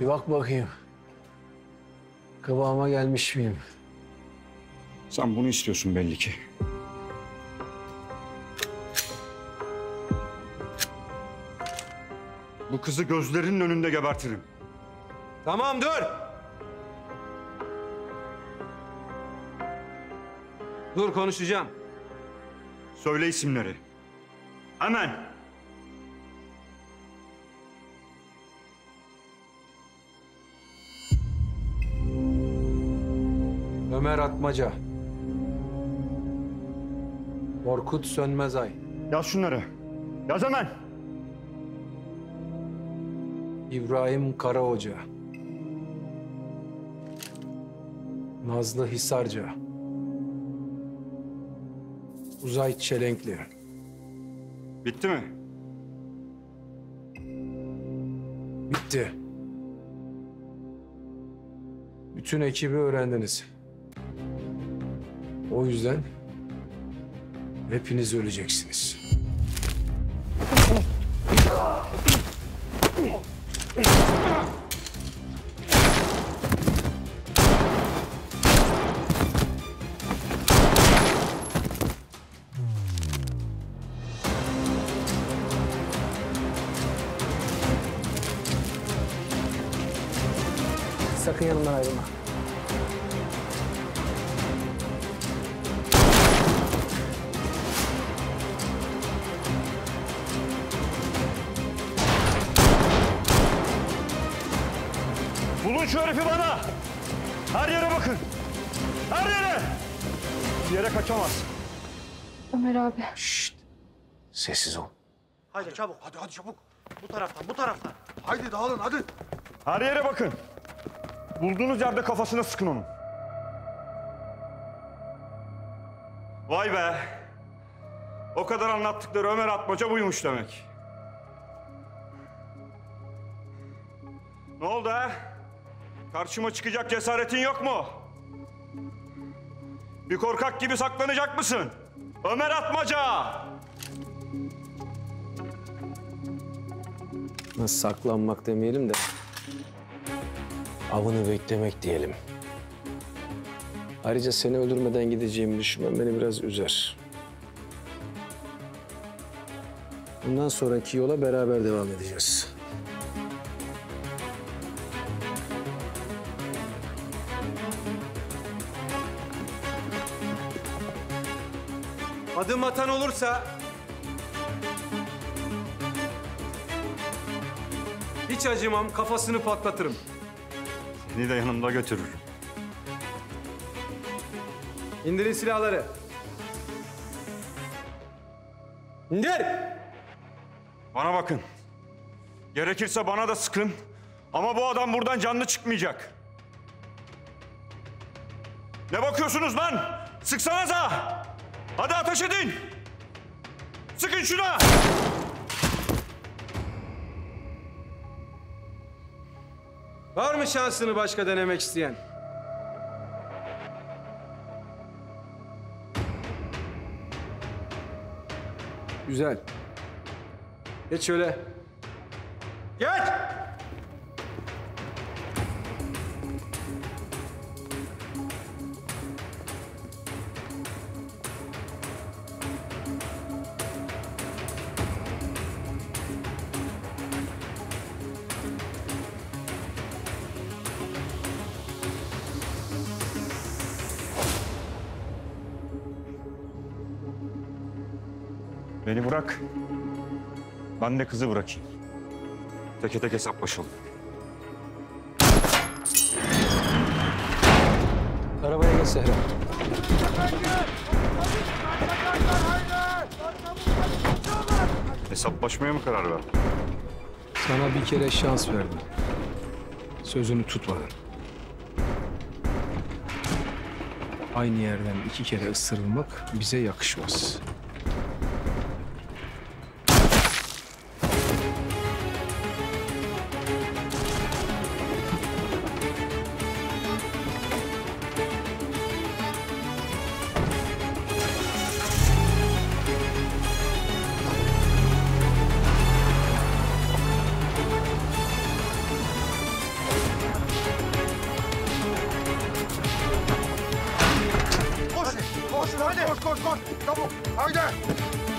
bak bakayım. Kıvama gelmiş miyim? Sen bunu istiyorsun belli ki. Bu kızı gözlerinin önünde gebertirim. Tamam dur. Dur konuşacağım. Söyle isimleri. Hemen. Ömer Atmaca. Korkut Sönmezay. Yaz şunları. Yaz hemen. İbrahim Karahoca. Nazlı Hisarca. Uzay Çelenkli. Bitti mi? Bitti. Bütün ekibi öğrendiniz. O yüzden hepiniz öleceksiniz. Sakın yanımdan ayrılma. Bulun şu herifi bana. Her yere bakın. Her yere. Bir yere kaçamaz. Ömer abi. Şşt. Sessiz ol. Haydi çabuk, hadi çabuk. Bu taraftan, bu taraftan. Haydi dağılın, hadi. Her yere bakın. Bulduğunuz yerde kafasına sıkın onu. Vay be. O kadar anlattıkları Ömer Atmaca buymuş demek. Ne oldu ha? Karşıma çıkacak cesaretin yok mu? Bir korkak gibi saklanacak mısın? Ömer Atmaca! Nasıl saklanmak demeyelim de avını beklemek diyelim. Ayrıca seni öldürmeden gideceğimi düşünmem beni biraz üzer. Bundan sonraki yola beraber devam edeceğiz. Adım atan olursa hiç acımam, kafasını patlatırım. Seni de yanımda götürürüm. İndirin silahları. İndir! Bana bakın. Gerekirse bana da sıkın. Ama bu adam buradan canlı çıkmayacak. Ne bakıyorsunuz lan? Sıksanıza! Hadi ateş edin! Sıkın şuna! Var mı şansını başka denemek isteyen? Güzel. Geç şöyle. Geç! Beni bırak. Ben de kızı bırakayım. Teke tek hesaplaşalım. Arabaya geç Zehra. Hesaplaşmaya mı karar verdin? Sana bir kere şans verdim. Sözünü tutmadın. Aynı yerden 2 kere ısırılmak bize yakışmaz. Çabuk, haydi.